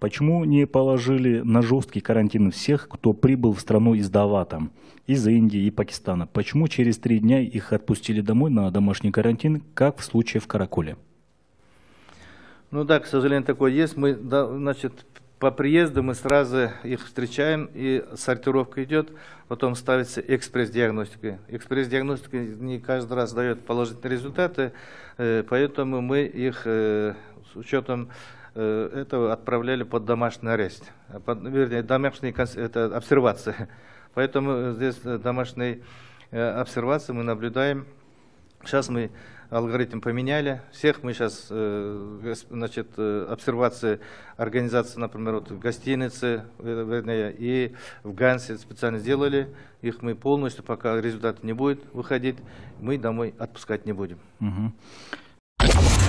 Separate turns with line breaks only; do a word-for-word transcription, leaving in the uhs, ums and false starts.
Почему не положили на жесткий карантин всех, кто прибыл в страну издавата, из Индии и Пакистана? Почему через три дня их отпустили домой на домашний карантин, как в случае в Караколе?
Ну да, к сожалению, такое есть. Мы, да, значит, по приезду мы сразу их встречаем, и сортировка идет, потом ставится экспресс-диагностика. Экспресс-диагностика не каждый раз дает положительные результаты, поэтому мы их с учетом этого отправляли под домашний арест, под, вернее, домашние это обсервации. Поэтому здесь домашней обсервации мы наблюдаем. Сейчас мы алгоритм поменяли. Всех мы сейчас, значит, обсервации организации, например, вот в гостинице, вернее, и в Гансе специально сделали. Их мы полностью, пока результат не будет выходить, мы домой отпускать не будем.
Угу.